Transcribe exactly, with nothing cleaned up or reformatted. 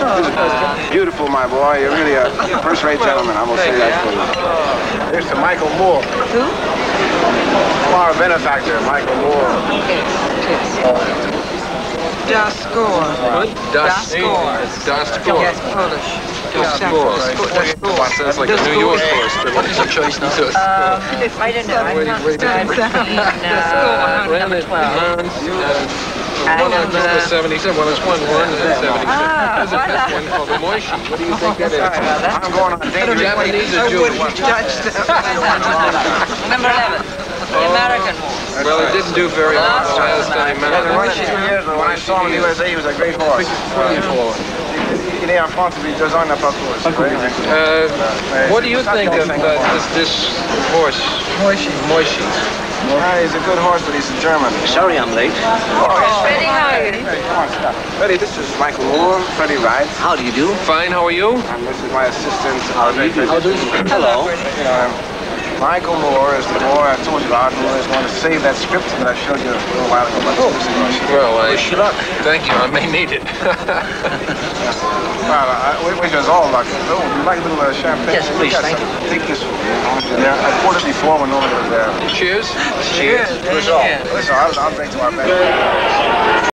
Oh. Beautiful, my boy. You're really a first-rate gentleman. I will say that for you. Here's to Michael Moore. Who? Our benefactor, Michael Moore. Das Gore. What? Das Gore. Das Gore. Yes, Polish. Das Gore. Sounds like a New York horse, but what is a choice? Uh, I don't know. I'm not seventeen. Uh, number twelve. One on number seventy-seven. Well, it's one one and seventy-seven. Ah, There's a fifth one called the Moishi. What do you think that is? I'm going on a dangerous Japanese or I Jewish? wouldn't judge that. Number eleven. The American horse. Well, it didn't do very well the last time He hasn't run out. it two years, but when I saw him in the U S A, he was a great horse. Il est en France depuis deux ans, il n'a pas couru. Uh, what do you think of uh, this, this horse? Moishi. Moishi. Uh, he's a good horse, but he's a German. Sorry I'm late. Oh, Freddie, how are you? Freddie, this is Michael Moore. Freddie rides. How do you do? Fine, how are you? And this is my assistant. How do you do? How do you do? Hello. You know, Michael Moore is the boy I told you about who is going to save that script that I showed you a little while ago about oh. Well, I wish you luck. Thank you. I may need it. Well, I, we wish us all luck. Oh, would you like a little uh, champagne? Yes, please. Thank you. Take this one. Yeah, I poured it before when nobody was there. Cheers. Cheers. That's all. That's all. I'll, I'll drink to our best.